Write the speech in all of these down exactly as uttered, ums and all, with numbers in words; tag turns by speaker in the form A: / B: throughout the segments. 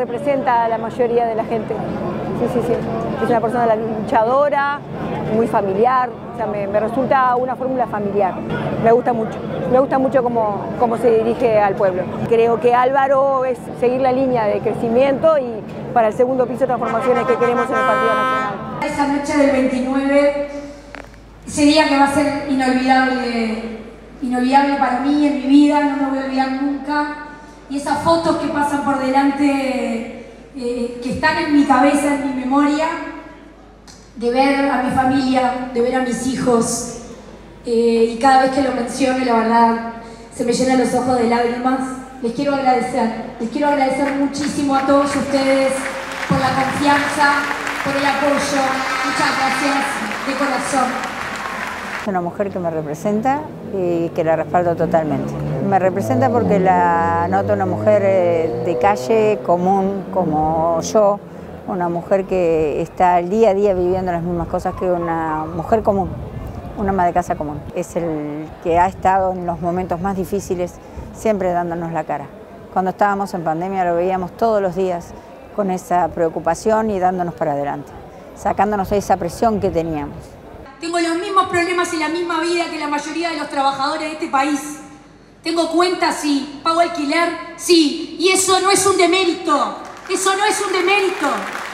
A: representa a la mayoría de la gente. Sí, sí, sí. Es una persona luchadora, muy familiar, o sea, me, me resulta una fórmula familiar. Me gusta mucho, me gusta mucho cómo, cómo se dirige al pueblo. Creo que Álvaro es seguir la línea de crecimiento y para el segundo piso transformaciones que queremos en el Partido Nacional.
B: Esa noche del veintinueve, ese día que va a ser inolvidable, inolvidable para mí, en mi vida, no me voy a olvidar nunca. Y esas fotos que pasan por delante, eh, que están en mi cabeza, en mi memoria, de ver a mi familia, de ver a mis hijos, eh, y cada vez que lo menciono, la verdad, se me llenan los ojos de lágrimas. Les quiero agradecer, les quiero agradecer muchísimo a todos ustedes por la confianza, por el apoyo. Muchas gracias de corazón.
C: Es una mujer que me representa y que la respaldo totalmente. Me representa porque la noto una mujer de calle, común, como yo, una mujer que está al día a día viviendo las mismas cosas que una mujer común, una ama de casa común. Es el que ha estado en los momentos más difíciles, siempre dándonos la cara. Cuando estábamos en pandemia lo veíamos todos los días con esa preocupación y dándonos para adelante, sacándonos esa presión que teníamos.
B: Tengo los mismos problemas y la misma vida que la mayoría de los trabajadores de este país. Tengo cuentas, sí. Pago alquiler, sí. Y eso no es un demérito. Eso no es un demérito.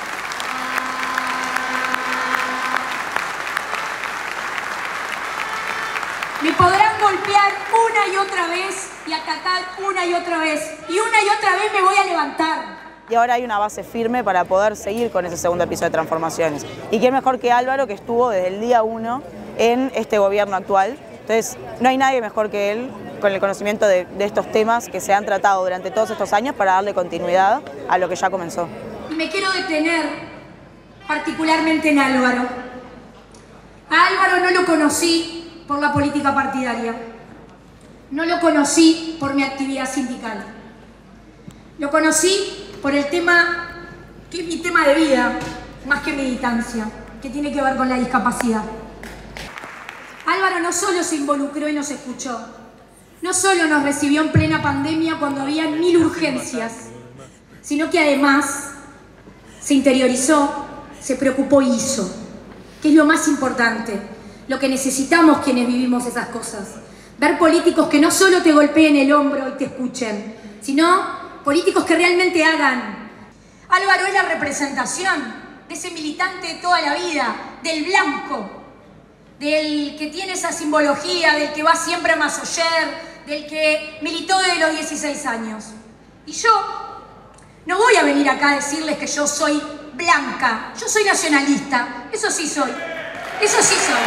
B: Me podrán golpear una y otra vez y atacar una y otra vez. Y una y otra vez me voy a levantar.
D: Y ahora hay una base firme para poder seguir con ese segundo piso de transformaciones. Y quién mejor que Álvaro, que estuvo desde el día uno en este gobierno actual. Entonces, no hay nadie mejor que él con el conocimiento de, de estos temas que se han tratado durante todos estos años para darle continuidad a lo que ya comenzó.
B: Y me quiero detener particularmente en Álvaro. A Álvaro no lo conocí por la política partidaria. No lo conocí por mi actividad sindical. Lo conocí por el tema, que es mi tema de vida, más que militancia, que tiene que ver con la discapacidad. Álvaro no solo se involucró y nos escuchó, no solo nos recibió en plena pandemia cuando había mil urgencias, sino que además se interiorizó, se preocupó y hizo, que es lo más importante, lo que necesitamos quienes vivimos esas cosas. Ver políticos que no solo te golpeen el hombro y te escuchen, sino políticos que realmente hagan. Álvaro es la representación de ese militante de toda la vida, del blanco, del que tiene esa simbología, del que va siempre a Masoyer, del que militó desde los dieciséis años. Y yo no voy a venir acá a decirles que yo soy blanca, yo soy nacionalista, eso sí soy, eso sí soy.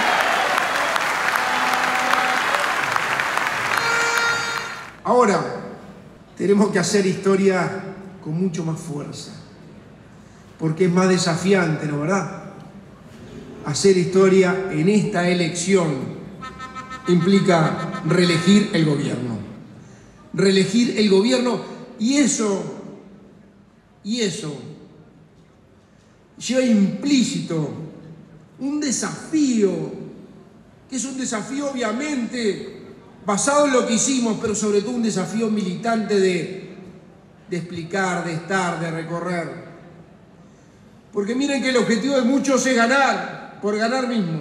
E: Ahora, tenemos que hacer historia con mucho más fuerza, porque es más desafiante, ¿no verdad? Hacer historia en esta elección implica reelegir el gobierno. Reelegir el gobierno y eso, y eso lleva implícito un desafío, que es un desafío obviamente basado en lo que hicimos, pero sobre todo un desafío militante de, de explicar, de estar, de recorrer. Porque miren que el objetivo de muchos es ganar, por ganar mismo.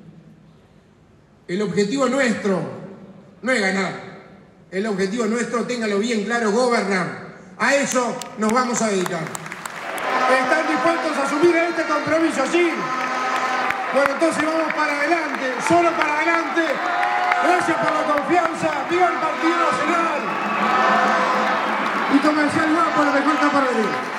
E: El objetivo nuestro no es ganar. El objetivo nuestro, téngalo bien claro, gobernar. A eso nos vamos a dedicar. ¿Están dispuestos a asumir este compromiso? ¿Sí? Bueno, entonces vamos para adelante, solo para adelante. Gracias por la confianza. ¡Viva el Partido Nacional! Y Comercial va por la mejor capa de